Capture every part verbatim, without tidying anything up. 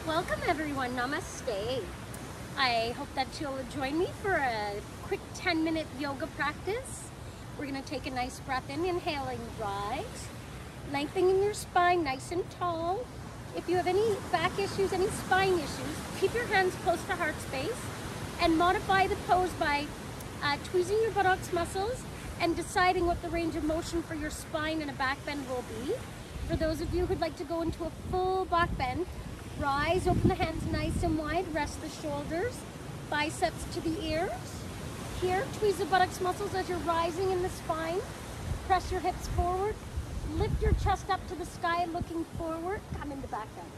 Welcome everyone, namaste. I hope that you'll join me for a quick ten minute yoga practice. We're gonna take a nice breath in, inhaling, rise. Lengthening your spine nice and tall. If you have any back issues, any spine issues, keep your hands close to heart space and modify the pose by uh, tweezing your buttocks muscles and deciding what the range of motion for your spine and a back bend will be. For those of you who'd like to go into a full back bend, rise, open the hands nice and wide, rest the shoulders, biceps to the ears. Here, tweeze the buttocks muscles as you're rising in the spine. Press your hips forward, lift your chest up to the sky looking forward, come into back bend.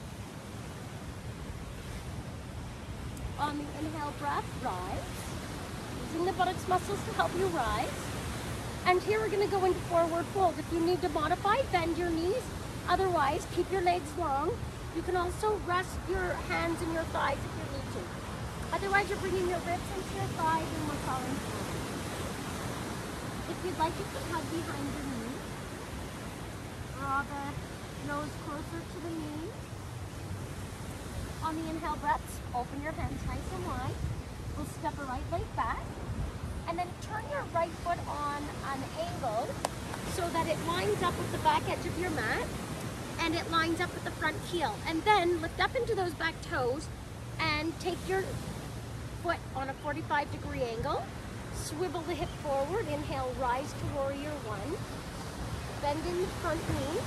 On the inhale breath, rise, using the buttocks muscles to help you rise. And here we're gonna go into forward fold. If you need to modify, bend your knees. Otherwise, keep your legs long. You can also rest your hands and your thighs if you need to. Otherwise, you're bringing your ribs into your thighs and we're falling forward. If you'd like, you can hug behind your knees. Draw the nose closer to the knees. On the inhale breaths, open your hands nice and wide. We'll step a right leg back. And then turn your right foot on an angle so that it lines up with the back edge of your mat. And it lines up with the front heel. And then lift up into those back toes and take your foot on a forty-five degree angle. Swivel the hip forward. Inhale, rise to warrior one. Bend in the front knee.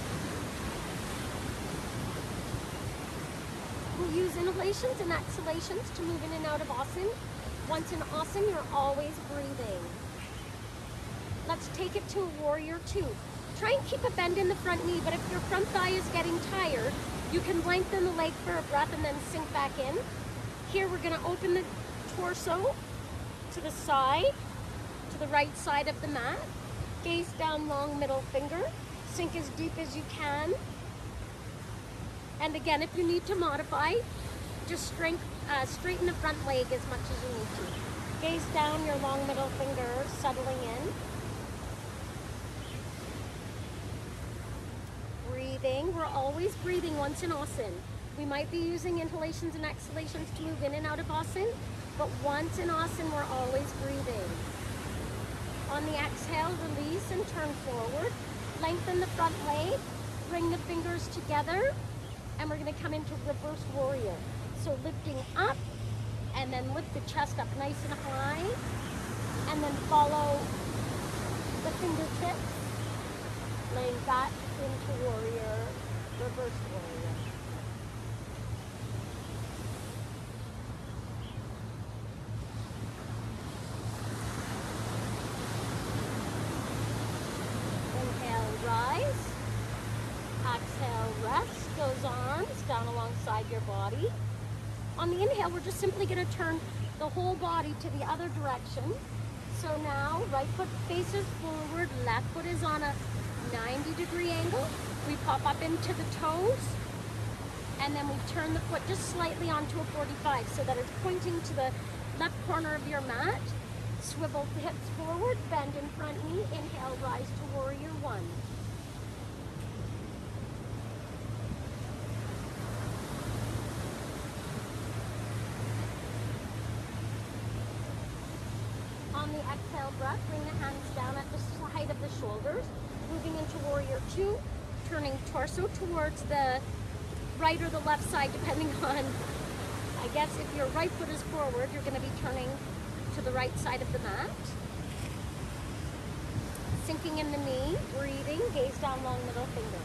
We'll use inhalations and exhalations to move in and out of Asana. Once in Asana, you're always breathing. Let's take it to a warrior two. Try and keep a bend in the front knee, but if your front thigh is getting tired, you can lengthen the leg for a breath and then sink back in. Here we're gonna open the torso to the side, to the right side of the mat. Gaze down, long middle finger. Sink as deep as you can. And again, if you need to modify, just strength, uh, straighten the front leg as much as you need to. Gaze down, your long middle finger, settling in. Breathing. We're always breathing once in Asana. We might be using inhalations and exhalations to move in and out of Asana, but once in Asana, we're always breathing. On the exhale, release and turn forward. Lengthen the front leg. Bring the fingers together, and we're going to come into reverse warrior. So lifting up, and then lift the chest up nice and high, and then follow the fingertips, laying back into warrior, reverse warrior. Inhale, rise. Exhale, rest those arms down alongside your body. On the inhale, we're just simply going to turn the whole body to the other direction. So now, right foot faces forward, left foot is on a ninety degree angle. We pop up into the toes, and then we turn the foot just slightly onto a forty-five so that it's pointing to the left corner of your mat. Swivel the hips forward, bend in front knee, inhale, rise to warrior one. On the exhale breath, bring the hands down at the height of the shoulders, moving into warrior two, turning torso towards the right or the left side, depending on, I guess if your right foot is forward, you're going to be turning to the right side of the mat. Sinking in the knee, breathing, gaze down, long middle finger.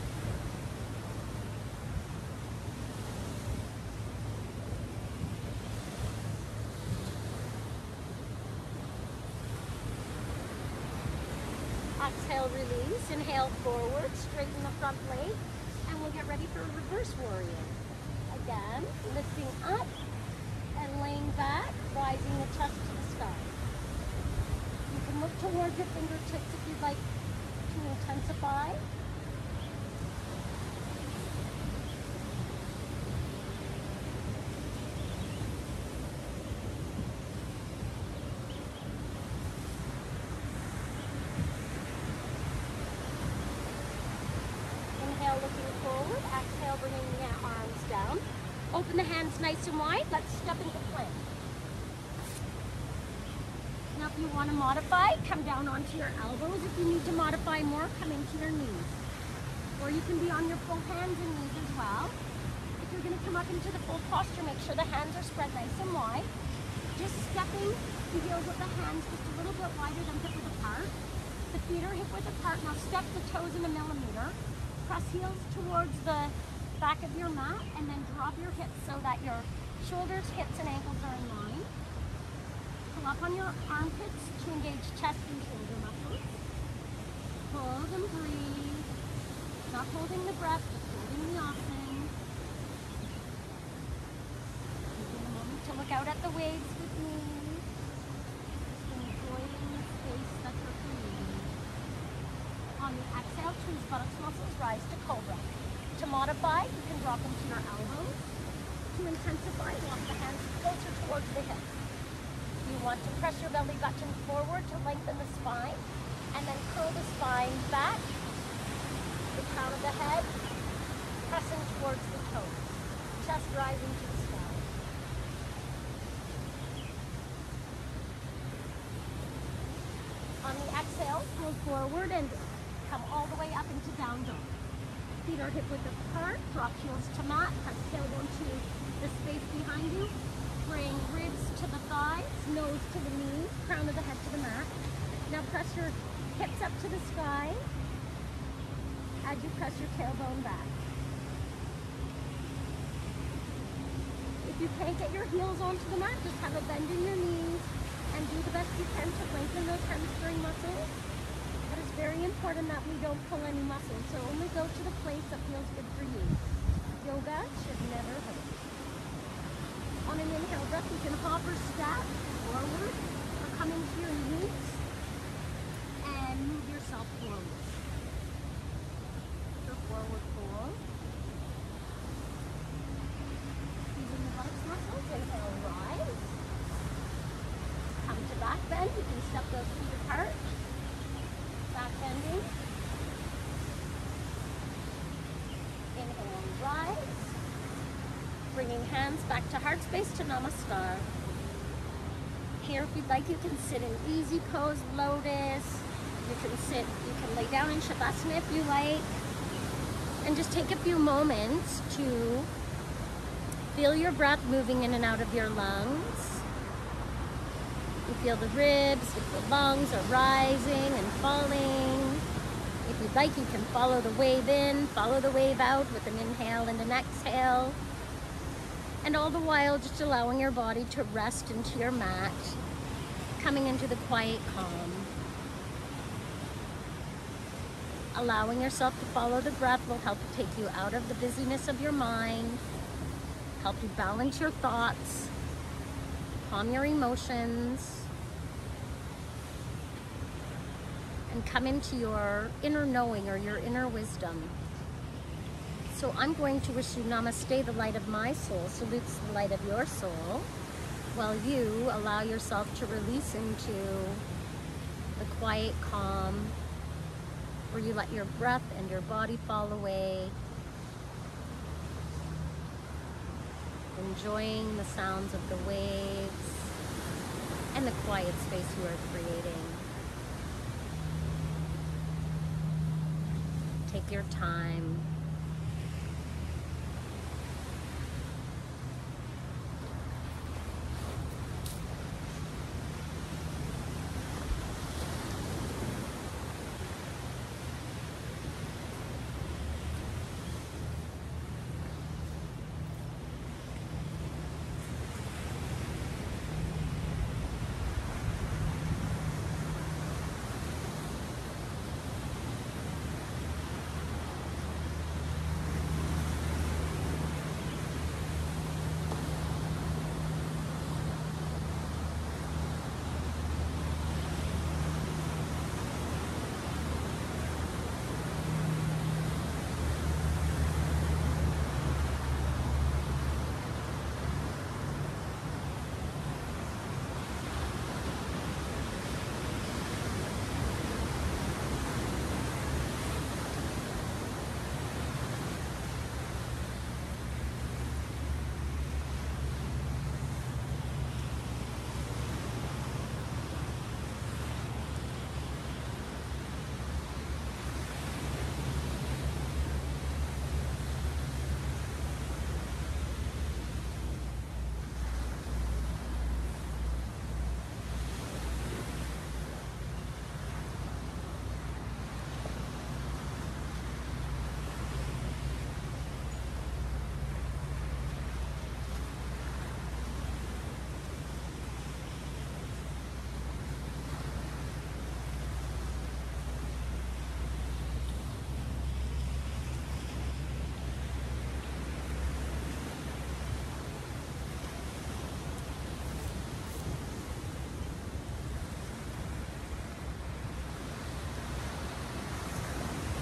Exhale, release. Inhale, forward. Straighten the front leg. And we'll get ready for a reverse warrior. Again, lifting up and laying back, rising the chest to the sky. You can look towards your fingertips if you'd like to intensify. Inhale, looking forward. Exhale, bringing the arms down. nice and wide. Let's step into plank. Now if you want to modify, come down onto your elbows. If you need to modify more, come into your knees. Or you can be on your full hands and knees as well. If you're going to come up into the full posture, make sure the hands are spread nice and wide. Just stepping the heels of the hands just a little bit wider than hip width apart. The feet are hip width apart. Now step the toes in a millimeter. Press heels towards the back of your mat and then drop your hips so that your shoulders, hips, and ankles are in line. Pull up on your armpits to engage chest and shoulder muscles. Hold and breathe. Not holding the breath, just holding the oxygen. Taking a moment to look out at the waves with me. Just enjoying the space that you're creating. On the exhale, twist buttocks muscles, rise to cobra. To modify, you can drop into your elbows. To intensify, walk the hands closer towards the hips. You want to press your belly button forward to lengthen the spine, and then curl the spine back, the crown of the head, pressing towards the toes, chest rising to the sky. On the exhale, pull forward and come all the way up into down dog. Feet are hip width apart, drop heels to mat, press tailbone to the space behind you. Bring ribs to the thighs, nose to the knees, crown of the head to the mat. Now press your hips up to the sky as you press your tailbone back. If you can't get your heels onto the mat, just have a bend in your knees and do the best you can to lengthen those hamstring muscles. But it's very important that we don't pull any muscles, so only go to the place that feels good for you. Yoga should never hurt. On an inhale breath, you can hop or step forward or come into your knees and move yourself forward. So forward fold. Using the buttocks muscles, inhale, rise. Come to back bend, you can step those feet apart. Back bending. Inhale, rise. Bringing hands back to heart space to namaskar. Here, if you'd like, you can sit in easy pose, lotus. You can sit, you can lay down in shavasana if you like. And just take a few moments to feel your breath moving in and out of your lungs. You feel the ribs, if the lungs are rising and falling. If you'd like, you can follow the wave in, follow the wave out with an inhale and an exhale. And all the while, just allowing your body to rest into your mat, coming into the quiet calm. Allowing yourself to follow the breath will help take you out of the busyness of your mind, help you balance your thoughts, calm your emotions, and come into your inner knowing or your inner wisdom. So I'm going to wish you namaste, the light of my soul salutes the light of your soul, while you allow yourself to release into the quiet calm, where you let your breath and your body fall away, enjoying the sounds of the waves and the quiet space you are creating. Take your time.